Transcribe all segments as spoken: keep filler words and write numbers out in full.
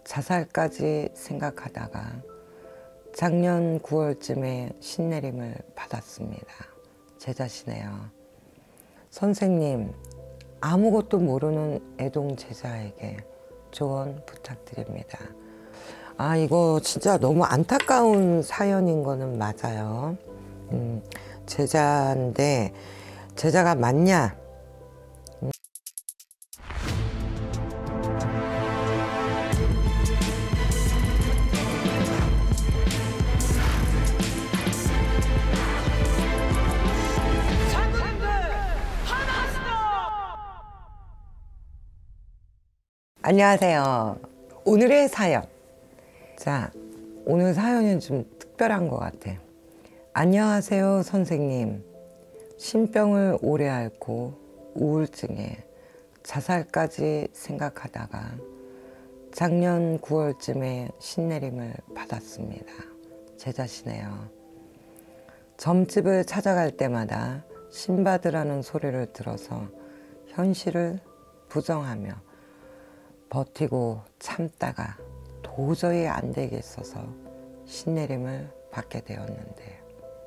자살까지 생각하다가 작년 구월쯤에 신내림을 받았습니다. 제 자신에요. 선생님, 아무것도 모르는 애동 제자에게 조언 부탁드립니다. 아, 이거 진짜 너무 안타까운 사연인 거는 맞아요. 음, 제자인데 제자가 맞냐? 음. 안녕하세요. 오늘의 사연. 자, 오늘 사연은 좀 특별한 것 같아. 안녕하세요, 선생님. 신병을 오래 앓고 우울증에 자살까지 생각하다가 작년 구월쯤에 신내림을 받았습니다. 제 자신에요. 점집을 찾아갈 때마다 신받으라는 소리를 들어서 현실을 부정하며 버티고 참다가 도저히 안 되겠어서 신내림을 받게 되었는데,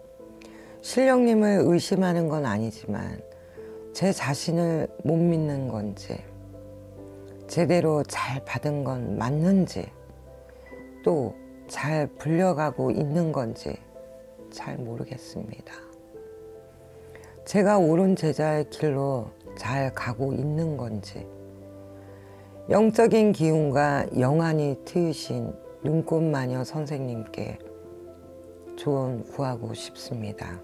신령님을 의심하는 건 아니지만 제 자신을 못 믿는 건지, 제대로 잘 받은 건 맞는지, 또 잘 불려가고 있는 건지 잘 모르겠습니다. 제가 옳은 제자의 길로 잘 가고 있는 건지, 영적인 기운과 영안이 트이신 눈꽃마녀 선생님께 조언 구하고 싶습니다.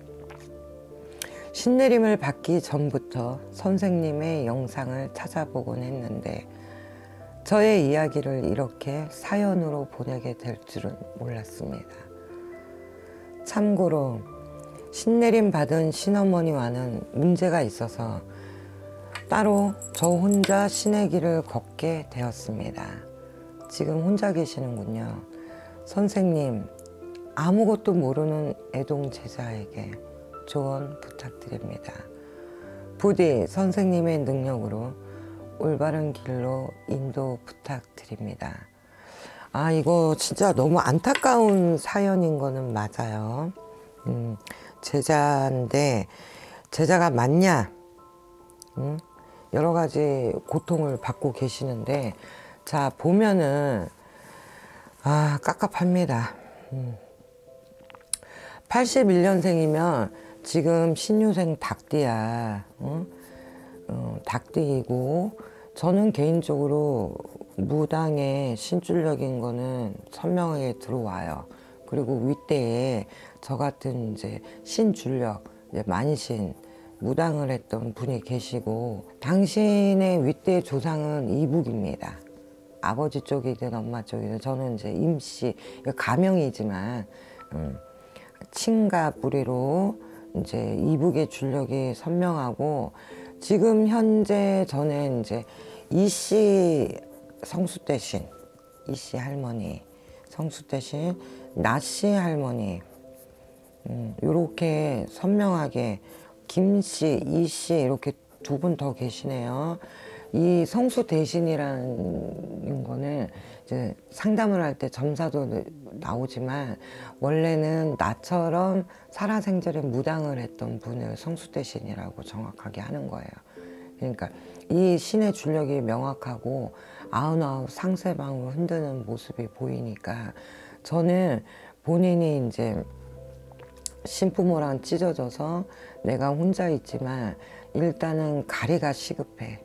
신내림을 받기 전부터 선생님의 영상을 찾아보곤 했는데 저의 이야기를 이렇게 사연으로 보내게 될 줄은 몰랐습니다. 참고로 신내림 받은 신어머니와는 문제가 있어서 따로 저 혼자 신의 길을 걷게 되었습니다. 지금 혼자 계시는군요. 선생님, 아무것도 모르는 애동 제자에게 조언 부탁드립니다. 부디 선생님의 능력으로 올바른 길로 인도 부탁드립니다. 아, 이거 진짜 너무 안타까운 사연인 거는 맞아요. 음, 제자인데 제자가 맞냐? 음? 여러 가지 고통을 받고 계시는데, 자, 보면은, 아, 깝깝합니다. 음. 팔십일 년생이면 지금 신유생 닭띠야. 어? 어, 닭띠이고, 저는 개인적으로 무당의 신줄력인 거는 선명하게 들어와요. 그리고 윗대에 저 같은 이제 신줄력, 이제 만신, 무당을 했던 분이 계시고, 당신의 윗대 조상은 이북입니다. 아버지 쪽이든 엄마 쪽이든. 저는 이제 임씨, 가명이지만 음, 친가 뿌리로 이제 이북의 줄력이 선명하고, 지금 현재 저는 이제 이씨 성수 대신 이씨 할머니, 성수 대신 나씨 할머니, 음, 요렇게 선명하게 김씨, 이씨 이렇게 두 분 더 계시네요. 이 성수 대신이라는 거는 이제 상담을 할 때 점사도 나오지만, 원래는 나처럼 살아생전에 무당을 했던 분을 성수 대신이라고 정확하게 하는 거예요. 그러니까 이 신의 줄력이 명확하고 아흔아홉 상세방으로 흔드는 모습이 보이니까, 저는 본인이 이제 신부모랑 찢어져서 내가 혼자 있지만 일단은 가리가 시급해.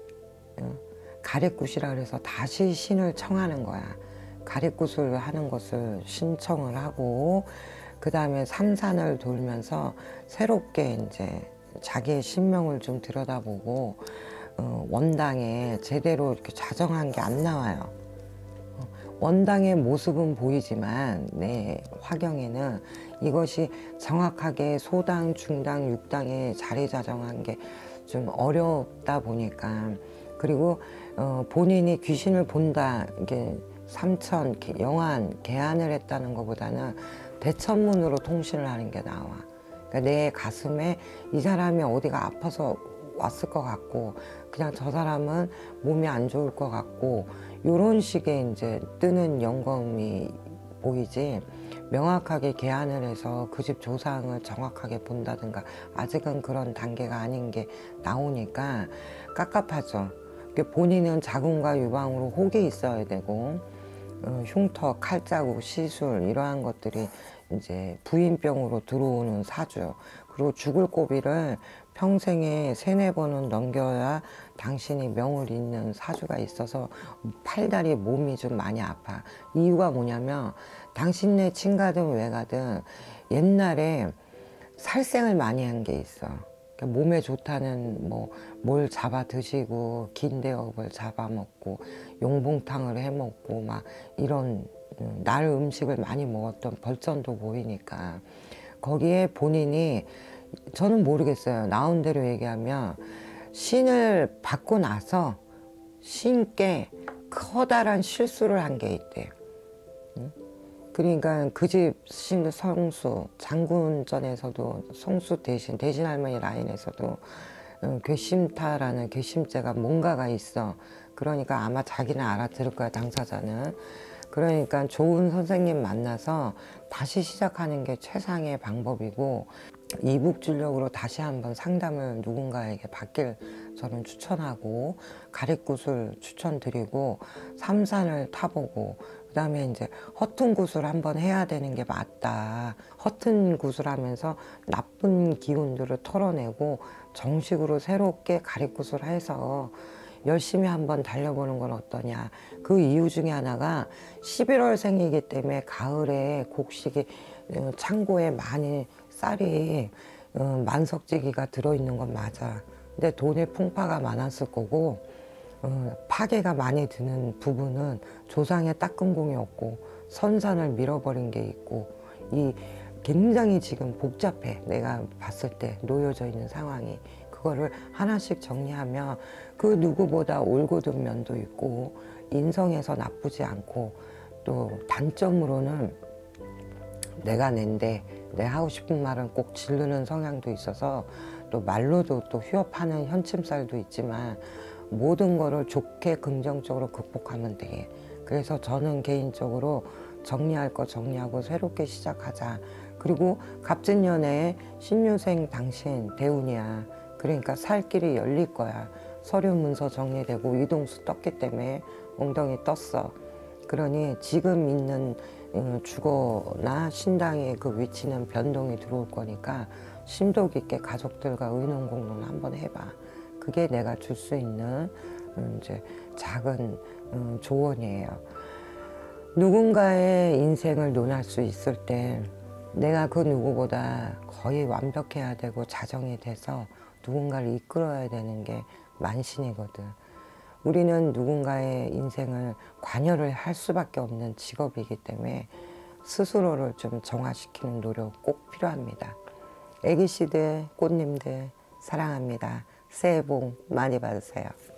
가리굿이라 그래서 다시 신을 청하는 거야. 가리굿을 하는 것을 신청을 하고, 그 다음에 삼산을 돌면서 새롭게 이제 자기의 신명을 좀 들여다보고, 어, 원당에 제대로 이렇게 자정한 게 안 나와요. 원당의 모습은 보이지만 내 화경에는 이것이 정확하게 소당, 중당, 육당에 자리 자정한 게 좀 어렵다 보니까, 그리고 어, 본인이 귀신을 본다, 이게 삼천, 영안, 개안을 했다는 것보다는 대천문으로 통신을 하는 게 나와. 그러니까 내 가슴에 이 사람이 어디가 아파서 왔을 것 같고, 그냥 저 사람은 몸이 안 좋을 것 같고, 요런 식의 이제 뜨는 영검이 보이지, 명확하게 계안을 해서 그 집 조상을 정확하게 본다든가 아직은 그런 단계가 아닌 게 나오니까 깝깝하죠. 본인은 자궁과 유방으로 혹이 있어야 되고, 어, 흉터, 칼자국, 시술 이러한 것들이 이제 부인병으로 들어오는 사주. 그리고 죽을 고비를 평생에 세네 번은 넘겨야 당신이 명을 잇는 사주가 있어서 팔다리 몸이 좀 많이 아파. 이유가 뭐냐면 당신네 친가든 외가든 옛날에 살생을 많이 한 게 있어. 그러니까 몸에 좋다는 뭐 뭘 잡아 드시고 긴대업을 잡아 먹고 용봉탕을 해 먹고 막 이런 날 음식을 많이 먹었던 벌전도 보이니까 거기에 본인이, 저는 모르겠어요. 나온 대로 얘기하면 신을 받고 나서 신께 커다란 실수를 한 게 있대. 그러니까 그 집 신 성수, 장군전에서도 성수 대신, 대신 할머니 라인에서도 괘씸타라는 괘씸죄가 뭔가가 있어. 그러니까 아마 자기는 알아들을 거야, 당사자는. 그러니까 좋은 선생님 만나서 다시 시작하는 게 최상의 방법이고, 이북진력으로 다시 한번 상담을 누군가에게 받길 저는 추천하고, 가릿구슬 추천드리고, 삼산을 타보고, 그 다음에 이제 허튼 구슬 한번 해야 되는 게 맞다. 허튼 구슬 하면서 나쁜 기운들을 털어내고 정식으로 새롭게 가릿구슬 해서 열심히 한번 달려보는 건 어떠냐. 그 이유 중에 하나가 십일월생이기 때문에 가을에 곡식이 창고에 많이 쌀이 만석지기가 들어있는 건 맞아. 근데 돈의 풍파가 많았을 거고, 어, 파괴가 많이 드는 부분은 조상의 따끔공이 없고 선산을 밀어버린 게 있고, 이 굉장히 지금 복잡해. 내가 봤을 때 놓여져 있는 상황이. 그거를 하나씩 정리하면 그 누구보다 올곧은 면도 있고 인성에서 나쁘지 않고, 또 단점으로는 내가 낸데 내 하고 싶은 말은 꼭 지르는 성향도 있어서 또 말로도 또 휴업하는 현침살도 있지만 모든 거를 좋게 긍정적으로 극복하면 돼. 그래서 저는 개인적으로 정리할 거 정리하고 새롭게 시작하자. 그리고 갑진년에 신유생 당신 대운이야. 그러니까 살 길이 열릴 거야. 서류 문서 정리되고 이동수 떴기 때문에 엉덩이 떴어. 그러니 지금 있는 주거나 신당의 그 위치는 변동이 들어올 거니까 심도 깊게 가족들과 의논공론 한번 해봐. 그게 내가 줄 수 있는 이제 작은 조언이에요. 누군가의 인생을 논할 수 있을 때 내가 그 누구보다 거의 완벽해야 되고 자정이 돼서 누군가를 이끌어야 되는 게 만신이거든. 우리는 누군가의 인생을 관여를 할 수밖에 없는 직업이기 때문에 스스로를 좀 정화시키는 노력 꼭 필요합니다. 애기씨들, 꽃님들 사랑합니다. 새해 복 많이 받으세요.